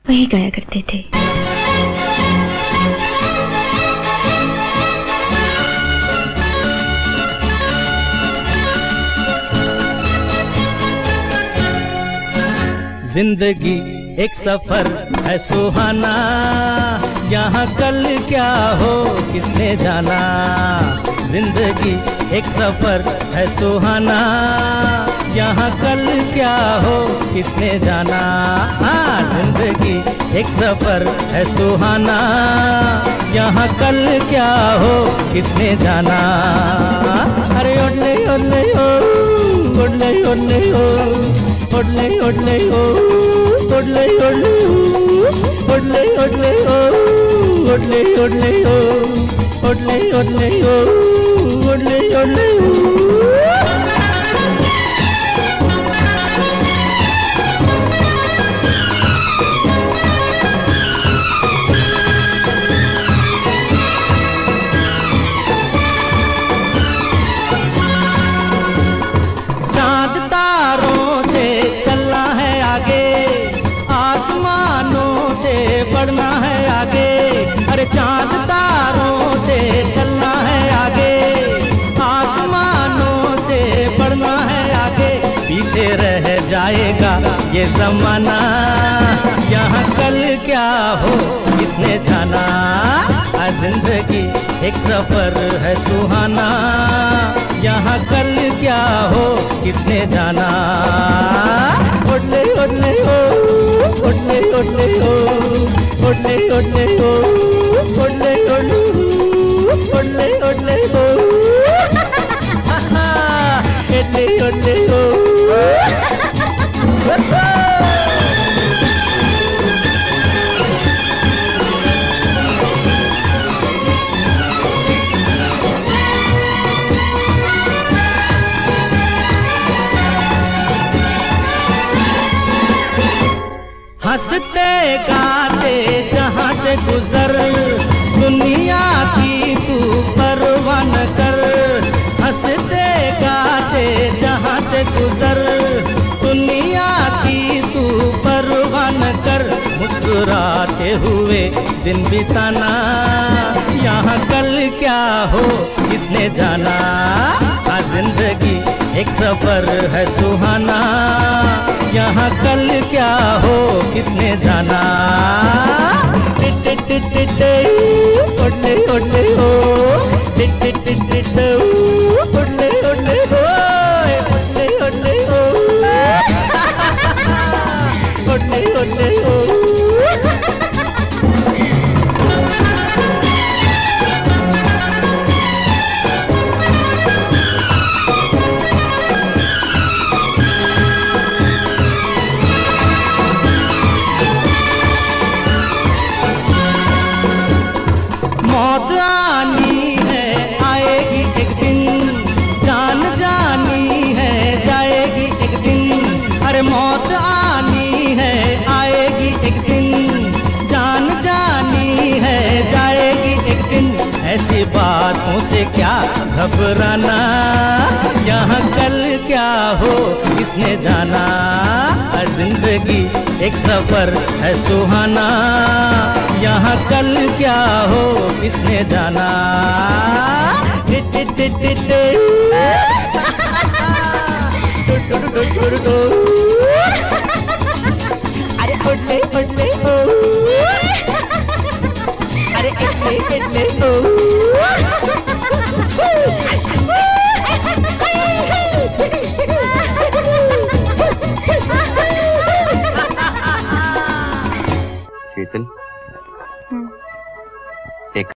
वही गाया करते थे। जिंदगी एक सफर है सुहाना, यहाँ कल क्या हो किसने जाना। जिंदगी एक सफर है सुहाना, यहाँ कल क्या हो किसने जाना। हाँ, जिंदगी एक सफर है सुहाना, यहाँ कल क्या हो किसने जाना। अरे ओडले ओडले ओ, ओडले ओडले ओ, ओडले ओडले ओ, ओडले ओडले ओ, ओडले ओडले ओ, ओडले ओडले ओ, ओडले ओडले ओ, ओडले ओडले ओ। चांद तारों से चलना है आगे, आसमानों से बढ़ना है आगे। अरे चांद तारों से चलना है आगे, आसमानों से बढ़ना है आगे। पीछे रह जाएगा ये जमाना, यहाँ कल क्या हो किसने जाना। जिंदगी एक सफर है सुहाना, यहाँ कल क्या हो किसने जाना। ओडले ओडले ओ, ओडले ओडले ओ, ओडले ओडले ओ, ओडले ओडले ओ, ओडले ओडले ओ, ओडले ओडले ओ। हंसते गाते जहाँ से गुजर, दुनिया की तू परवाह न कर। हंसते गाते जहाँ से गुजर, दुनिया की तू परवाह न कर। मुस्कुराते हुए दिन बिताना, यहाँ कल क्या हो किसने जाना। जिंदगी एक सफर है सुहाना, यहाँ कल क्या हो किसने जाना। ओडले ओडले ओ, ओडले ओडले ओ, ओडले ओडले ओ, ओडले ओडले ओ। मौत आनी है आएगी एक दिन, जान जानी है जाएगी एक दिन। अरे मौत आनी है आएगी एक दिन, जान जानी है जाएगी एक दिन। ऐसी बातों से क्या घबराना, यहाँ कल क्या हो किसने जाना। जिंदगी एक सफर है सुहाना, यहाँ कल क्या हो किसने जाना। अरे ओडले ओडले ओ, अरे ओडले ओडले ओ। शीतल।